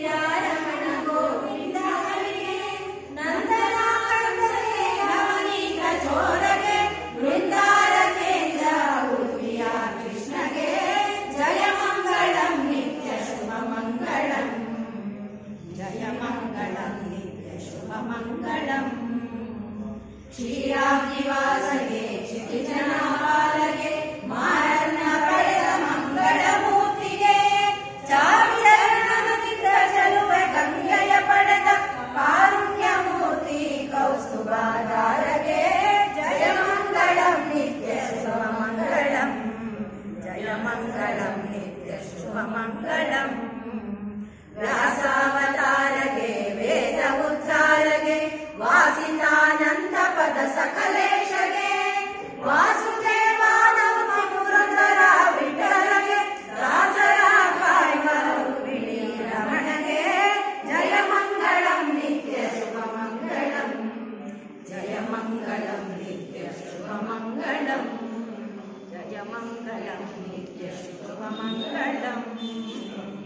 ವಿದ್ಯಾರಮಣ ಗೋವಿಂದ ಹರಿಗೆ ನಂದನಾನಂದನೆ ನವನೀತ ಚೋರಗೆ ವೃಂದಾರ ಕೇಂದ್ರ ಉರ್ವಿಯ ಕೃಷ್ಣಗೆ ಜಯ ಮಂಗಳಂ ನಿತ್ಯ ಶುಭ ಮಂಗಳಂ ಜಯ ಮಂಗಳಂ ನಿತ್ಯ ಶುಭ ಮಂಗಳಂ ಕ್ಷೀರಾಬ್ಧಿವಾಸಗೆ ಕ್ಷಿತಿಜನಾಪಾಲಗೆ ಮಾರನ್ನ ಪಡೆದ ಮಂಗಳ ಮೂರ್ತಿಗೆ ಚಾರುಚರಣದಿಂದ ಚಲುವೆ ಗಂಗೆಯ ಪಡೆದ ಕಾರುಣ್ಯ ಮೂರ್ತಿ ಕೌಸ್ತುಭಾಧಾರಗೆ ಜಯ ಮಂಗಳಂ ನಿತ್ಯ ಶುಭ ಮಂಗಳಂ ಜಯ ಮಂಗಳಂ ನಿತ್ಯ ಶುಭ ಮಂಗಳಂ ವ್ಯಾಸಾವತಾರಗೆ ವೇದ ಉದ್ಧಾರಗೆ ವಾಸಿತಾನಂದ ಪದ ಸಕಲೇಶಗೆ ವಾಸುದೇವಾನಂದ ಪುರಂದರ ವಿಠಲಗೆ ದಾಸರ ಕಾಯುವ ರುಕ್ಮಿಣಿ ರಮಣಗೆ ಜಯ ಮಂಗಳಂ ನಿತ್ಯ ಶುಭ ಮಂಗಳಂ ಜಯ ಮಂಗಳಂ ನಿತ್ಯ ಶುಭ ಮಂಗಳಂ ಜಯ ಮಂಗಳಂ ನಿತ್ಯ ಶುಭ ಮಂಗಳಂ